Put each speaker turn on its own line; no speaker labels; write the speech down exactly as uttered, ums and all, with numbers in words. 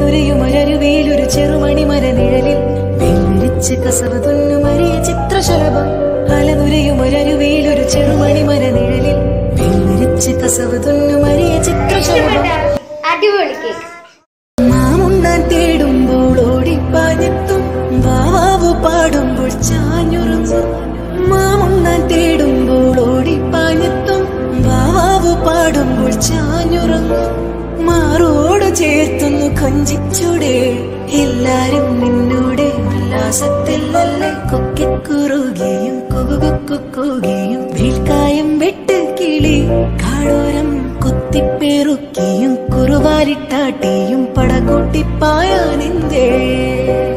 അലനുരയുമൊരരുവേലൊരു ചെറുമണി മരനിഴലിൽ വെല്ലിരിച്ച് കസവ് തുന്നുമറിയ ചിത്രശലഭം. അലനുരയുമൊരരുവേലൊരു ചെറുമണി മരനിഴലിൽ വെല്ലിരിച്ച് കസവ് തുന്നുമറിയ ചിത്രശലഭം. മാമുണ്ണാൻ തേടുമ്പോൾ ഓടിപ്പാഞ്ഞെത്തും വാവാവു പാടുമ്പോൾ ചാഞ്ഞുറങ്ങും. മാമുണ്ണാൻ തേടുമ്പോൾ ഓടിപ്പാഞ്ഞെത്തും വാവാവു പാടുമ്പോൾ ചാഞ്ഞുറങ്ങും. മാറോട് ചേർത്തുന്നു കൊഞ്ചിച്ചൂടെ എല്ലാരും നിന്നോടെ ഉല്ലാസത്തിലല്ലേ. കൊക്കിക്കുറുകയും കുകുകുക്കുകയും വീൽക്കായം വെട്ട് കിളി കാടോരം കുത്തിപ്പേറുക്കിയും കുറുവാലിട്ടാട്ടിയും പടകൂട്ടിപ്പായാനെന്തേ.